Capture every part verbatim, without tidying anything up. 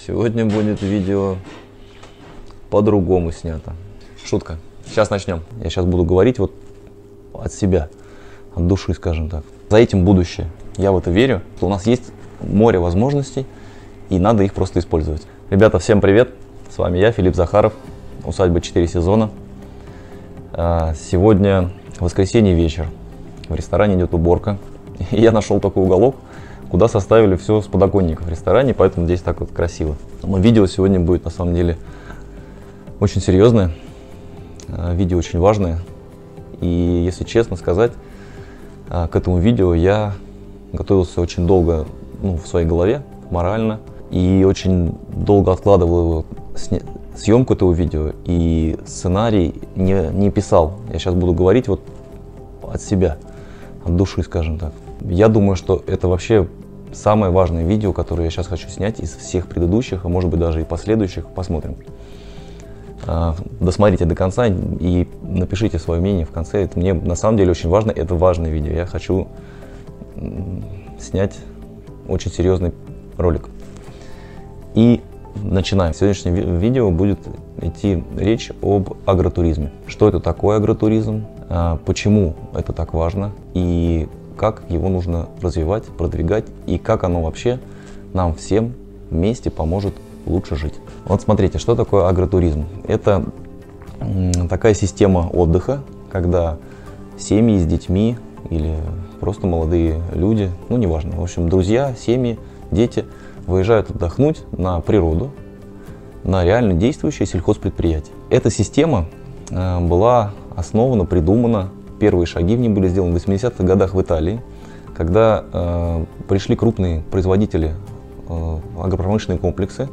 Сегодня будет видео по-другому снято. Шутка. Сейчас начнем. Я сейчас буду говорить вот от себя, от души, скажем так. За этим будущее. Я в это верю. У нас есть море возможностей, и надо их просто использовать. Ребята, всем привет. С вами я, Филипп Захаров. Усадьба четыре сезона. Сегодня воскресенье вечер. В ресторане идет уборка. И я нашел такой уголок, куда составили все с подоконника в ресторане, поэтому здесь так вот красиво. Но видео сегодня будет на самом деле очень серьезное, видео очень важное. И если честно сказать, к этому видео я готовился очень долго, ну, в своей голове, морально, и очень долго откладывал его, съемку этого видео, и сценарий не, не писал. Я сейчас буду говорить вот от себя, от души, скажем так. Я думаю, что это вообще самое важное видео, которое я сейчас хочу снять из всех предыдущих, а может быть даже и последующих. Посмотрим. Досмотрите до конца и напишите свое мнение в конце. Это мне на самом деле очень важно. Это важное видео. Я хочу снять очень серьезный ролик. И начинаем. В сегодняшнем видео будет идти речь об агротуризме. Что это такое агротуризм? Почему это так важно? И как его нужно развивать, продвигать, и как оно вообще нам всем вместе поможет лучше жить. Вот смотрите, что такое агротуризм. Это такая система отдыха, когда семьи с детьми или просто молодые люди, ну неважно, в общем, друзья, семьи, дети выезжают отдохнуть на природу, на реально действующее сельхозпредприятие. Эта система была основана, придумана. Первые шаги в ней были сделаны в восьмидесятых годах в Италии, когда э, пришли крупные производители, э, агропромышленные комплексы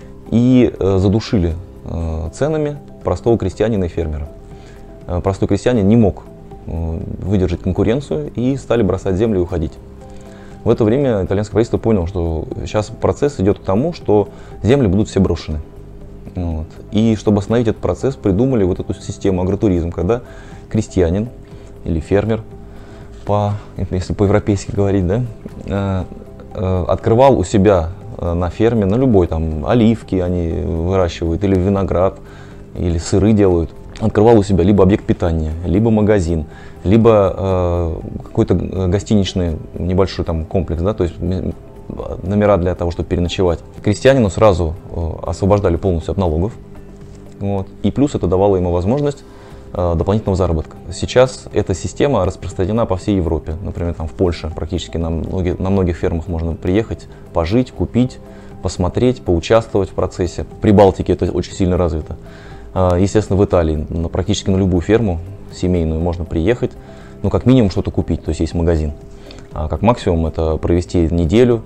и э, задушили э, ценами простого крестьянина и фермера. Э, простой крестьянин не мог э, выдержать конкуренцию и стали бросать землю и уходить. В это время итальянское правительство поняло, что сейчас процесс идет к тому, что земли будут все брошены. Вот. И чтобы остановить этот процесс, придумали вот эту систему агротуризм, когда крестьянин или фермер, по, если по-европейски говорить, да, э, э, открывал у себя э, на ферме, на любой, там, оливки они выращивают, или виноград, или сыры делают. Открывал у себя либо объект питания, либо магазин, либо э, какой-то гостиничный небольшой там комплекс, да, то есть номера для того, чтобы переночевать. Крестьянину сразу э, освобождали полностью от налогов, вот, и плюс это давало ему возможность дополнительного заработка. Сейчас эта система распространена по всей Европе. Например, там в Польше практически на многих, на многих фермах можно приехать, пожить, купить, посмотреть, поучаствовать в процессе. В Прибалтике это очень сильно развито. Естественно, в Италии на, практически на любую ферму семейную можно приехать, ну как минимум что-то купить, то есть есть магазин. А как максимум это провести неделю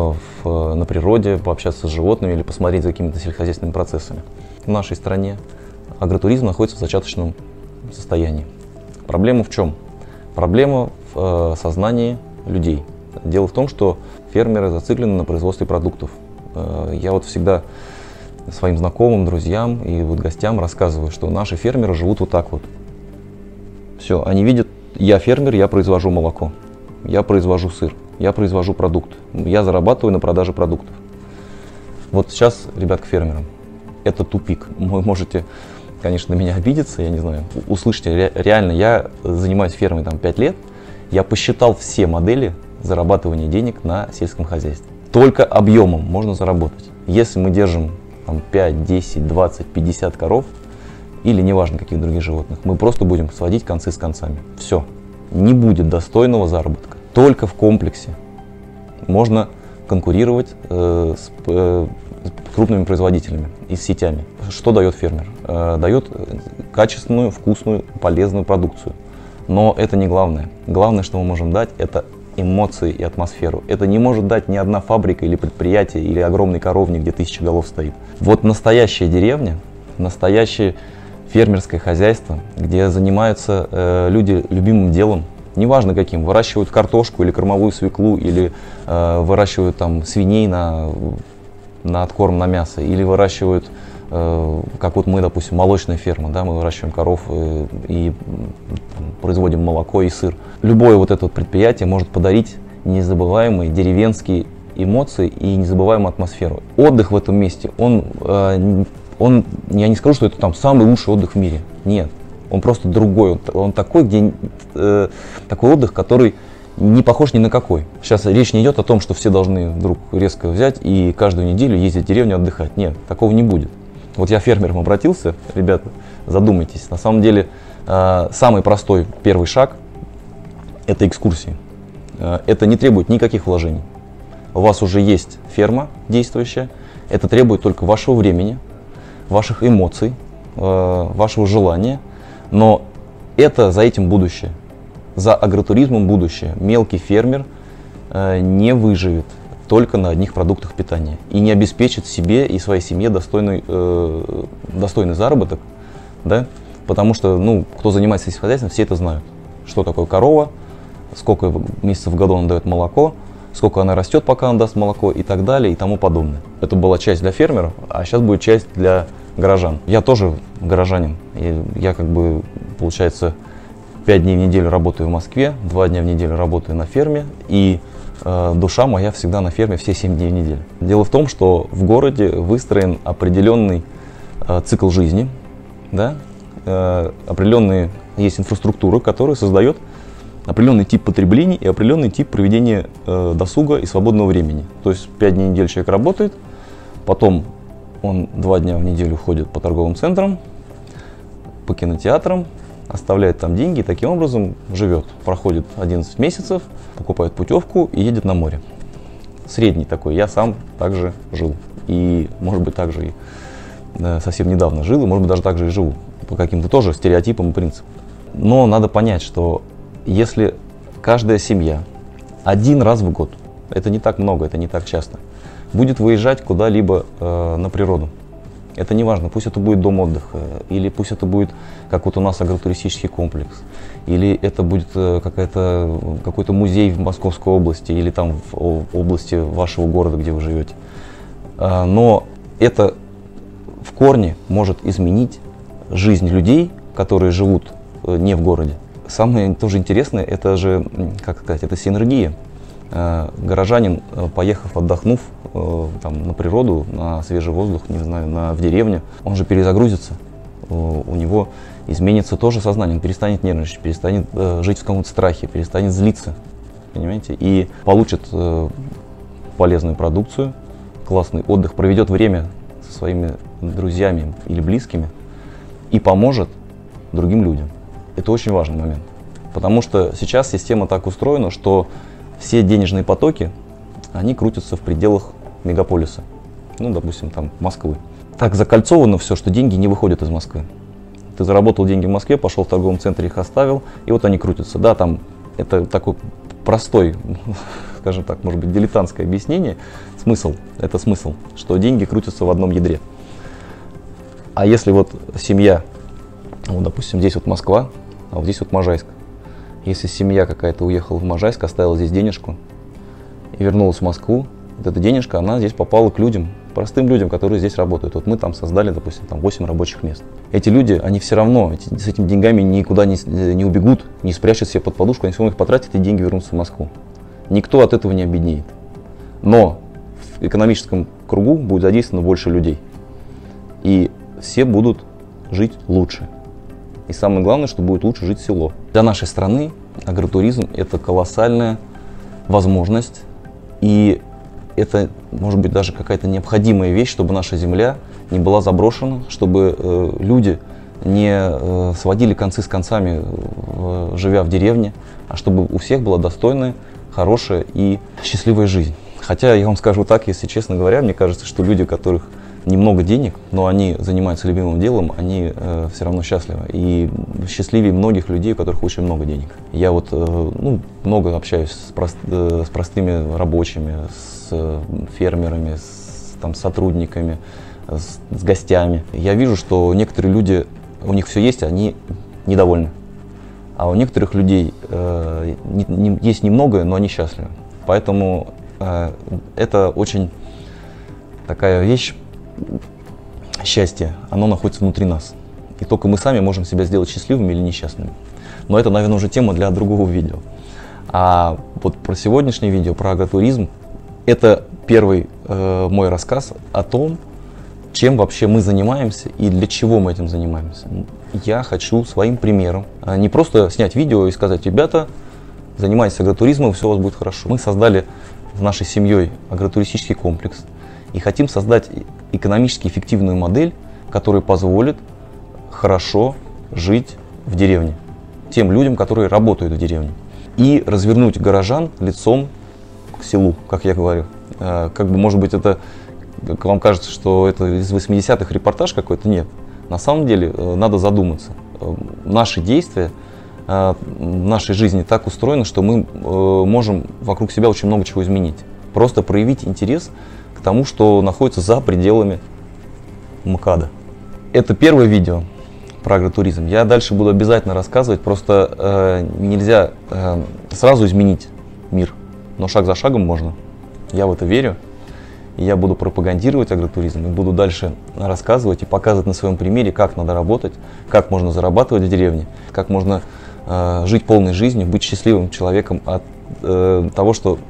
в, на природе, пообщаться с животными или посмотреть за какими-то сельскохозяйственными процессами. В нашей стране агротуризм находится в зачаточном состоянии. Проблема в чем? Проблема в э, сознании людей. Дело в том, что фермеры зациклены на производстве продуктов. Э, я вот всегда своим знакомым, друзьям и вот гостям рассказываю, что наши фермеры живут вот так вот. Все, они видят, я фермер, я произвожу молоко, я произвожу сыр, я произвожу продукт, я зарабатываю на продаже продуктов. Вот сейчас, ребят, к фермерам, это тупик. Вы можете, конечно, на меня обидеться, я не знаю, услышьте, ре, реально, я занимаюсь фермой там пять лет, я посчитал все модели зарабатывания денег на сельском хозяйстве. Только объемом можно заработать. Если мы держим там, пять, десять, двадцать, пятьдесят коров, или неважно каких других животных, мы просто будем сводить концы с концами. Все. Не будет достойного заработка. Только в комплексе можно конкурировать э, с, э, с крупными производителями и с сетями. Что дает фермер? Э, дает качественную, вкусную, полезную продукцию. Но это не главное. Главное, что мы можем дать, это эмоции и атмосферу. Это не может дать ни одна фабрика или предприятие, или огромный коровник, где тысяча голов стоит. Вот настоящая деревня, настоящее фермерское хозяйство, где занимаются э, люди любимым делом, неважно каким, выращивают картошку или кормовую свеклу, или э, выращивают там свиней на, на откорм, на мясо, или выращивают, э, как вот мы, допустим, молочная ферма, да, мы выращиваем коров э, и там, производим молоко и сыр. Любое вот это вот предприятие может подарить незабываемый деревенский эмоции и незабываемую атмосферу. Отдых в этом месте, он, он, я не скажу, что это там самый лучший отдых в мире. Нет, он просто другой. Он, он такой, где, э, такой отдых, который не похож ни на какой. Сейчас речь не идет о том, что все должны вдруг резко взять и каждую неделю ездить в деревню отдыхать. Нет, такого не будет. Вот я фермерам обратился, ребята, задумайтесь. На самом деле, э, самый простой первый шаг – это экскурсии. Э, это не требует никаких вложений. У вас уже есть ферма действующая. Это требует только вашего времени, ваших эмоций, э, вашего желания. Но это за этим будущее. За агротуризмом будущее. Мелкий фермер э, не выживет только на одних продуктах питания и не обеспечит себе и своей семье достойный, э, достойный заработок, да? Потому что, ну, кто занимается сельскохозяйством, все это знают. Что такое корова, сколько месяцев в году она дает молоко, сколько она растет, пока она даст молоко и так далее и тому подобное. Это была часть для фермеров, а сейчас будет часть для горожан. Я тоже горожанин. И я как бы, получается, пять дней в неделю работаю в Москве, два дня в неделю работаю на ферме, и э, душа моя всегда на ферме все семь дней в неделю. Дело в том, что в городе выстроен определенный э, цикл жизни, да? э, определенные есть инфраструктура, которая создает определенный тип потребления и определенный тип проведения э, досуга и свободного времени. То есть пять дней в неделю человек работает, потом он два дня в неделю ходит по торговым центрам, по кинотеатрам, оставляет там деньги и таким образом живет. Проходит одиннадцать месяцев, покупает путевку и едет на море. Средний такой. Я сам также жил. И, может быть, также и э, совсем недавно жил, и, может быть, даже так же и живу. По каким-то тоже стереотипам и принципам. Но надо понять, что если каждая семья один раз в год, это не так много, это не так часто, будет выезжать куда-либо э, на природу. Это не важно, пусть это будет дом отдыха, или пусть это будет, как вот у нас, агротуристический комплекс, или это будет э, какая-то, какой-то музей в Московской области, или там в, в области вашего города, где вы живете. Э, но это в корне может изменить жизнь людей, которые живут э, не в городе. Самое тоже интересное, это же, как сказать, это синергия. Горожанин, поехав, отдохнув там, на природу, на свежий воздух, не знаю, на, в деревню, он же перезагрузится, у него изменится тоже сознание, он перестанет нервничать, перестанет э, жить в каком-то страхе, перестанет злиться, понимаете, и получит э, полезную продукцию, классный отдых, проведет время со своими друзьями или близкими и поможет другим людям. Это очень важный момент, потому что сейчас система так устроена, что все денежные потоки, они крутятся в пределах мегаполиса, ну, допустим, там, Москвы. Так закольцовано все, что деньги не выходят из Москвы. Ты заработал деньги в Москве, пошел в торговом центре, их оставил, и вот они крутятся. Да, там, это такой простой, скажем так, может быть, дилетантское объяснение. Смысл, это смысл, что деньги крутятся в одном ядре. А если вот семья, вот, допустим, здесь вот Москва, а вот здесь вот Можайск. Если семья какая-то уехала в Можайск, оставила здесь денежку и вернулась в Москву, вот эта денежка, она здесь попала к людям, простым людям, которые здесь работают. Вот мы там создали, допустим, там восемь рабочих мест. Эти люди, они все равно эти, с этими деньгами никуда не, не убегут, не спрячут себе под подушку, они все равно их потратят, и деньги вернутся в Москву. Никто от этого не обеднеет. Но в экономическом кругу будет задействовано больше людей. И все будут жить лучше. И самое главное, что будет лучше жить село. Для нашей страны агротуризм – это колоссальная возможность. И это, может быть, даже какая-то необходимая вещь, чтобы наша земля не была заброшена, чтобы э, люди не э, сводили концы с концами, э, живя в деревне, а чтобы у всех была достойная, хорошая и счастливая жизнь. Хотя, я вам скажу так, если честно говоря, мне кажется, что люди, у которых немного денег, но они занимаются любимым делом, они э, все равно счастливы. И счастливее многих людей, у которых очень много денег. Я вот э, ну, много общаюсь с, прост, э, с простыми рабочими, с э, фермерами, с там, сотрудниками, с, с гостями. Я вижу, что некоторые люди, у них все есть, они недовольны. А у некоторых людей э, не, не, есть немного, но они счастливы. Поэтому э, это очень такая вещь. Счастье, оно находится внутри нас. И только мы сами можем себя сделать счастливыми или несчастными. Но это, наверное, уже тема для другого видео. А вот про сегодняшнее видео, про агротуризм, Это первый э, мой рассказ о том, чем вообще мы занимаемся и для чего мы этим занимаемся. Я хочу своим примером не просто снять видео и сказать: ребята, занимайтесь агротуризмом, все у вас будет хорошо. Мы создали с нашей семьей агротуристический комплекс и хотим создать экономически эффективную модель, которая позволит хорошо жить в деревне тем людям, которые работают в деревне, и развернуть горожан лицом к селу, как я говорю. Как бы, может быть, это вам кажется, что это из восьмидесятых репортаж какой-то. Нет. На самом деле надо задуматься. Наши действия в нашей жизни так устроены, что мы можем вокруг себя очень много чего изменить. Просто проявить интерес к тому, что находится за пределами МКАДа. Это первое видео про агротуризм. Я дальше буду обязательно рассказывать. Просто э, нельзя э, сразу изменить мир, но шаг за шагом можно. Я в это верю. И я буду пропагандировать агротуризм и буду дальше рассказывать и показывать на своем примере, как надо работать, как можно зарабатывать в деревне, как можно э, жить полной жизнью, быть счастливым человеком от, э, того, что,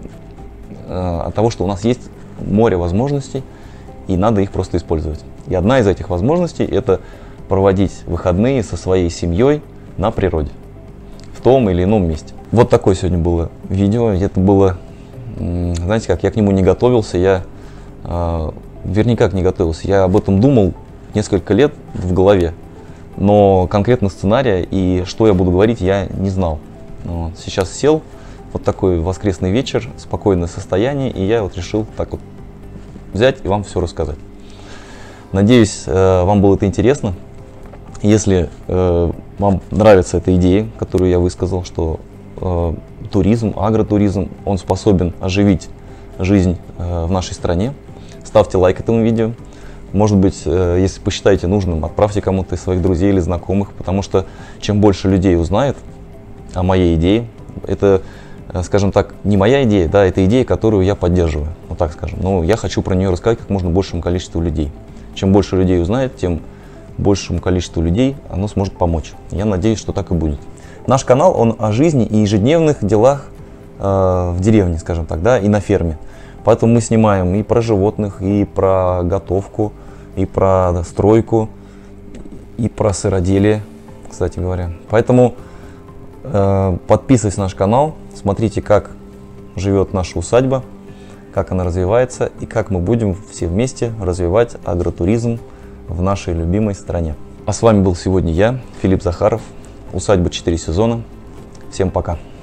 э, от того, что у нас есть море возможностей, и надо их просто использовать. И одна из этих возможностей – это проводить выходные со своей семьей на природе, в том или ином месте. Вот такое сегодня было видео. Это было, знаете как, я к нему не готовился, я э, вернее как не готовился, я об этом думал несколько лет в голове, но конкретно сценария и что я буду говорить, я не знал. Вот. Сейчас сел, вот такой воскресный вечер, спокойное состояние, и я вот решил так вот взять и вам все рассказать. Надеюсь, э, вам было это интересно. Если э, вам нравится эта идея, которую я высказал, что э, туризм, агротуризм, он способен оживить жизнь э, в нашей стране, ставьте лайк этому видео. Может быть, э, если посчитаете нужным, отправьте кому-то из своих друзей или знакомых, потому что чем больше людей узнает о моей идее, это, э, скажем так, не моя идея, да, это идея, которую я поддерживаю, вот так скажем. Но я хочу про нее рассказать как можно большему количеству людей. Чем больше людей узнает, тем большему количеству людей оно сможет помочь. Я надеюсь, что так и будет. Наш канал, он о жизни и ежедневных делах э, в деревне, скажем так, да, и на ферме. Поэтому мы снимаем и про животных, и про готовку, и про стройку, и про сыроделие, кстати говоря. Поэтому э, подписывайтесь на наш канал, смотрите, как живет наша усадьба, как она развивается и как мы будем все вместе развивать агротуризм в нашей любимой стране. А с вами был сегодня я, Филипп Захаров, усадьба четыре сезона. Всем пока!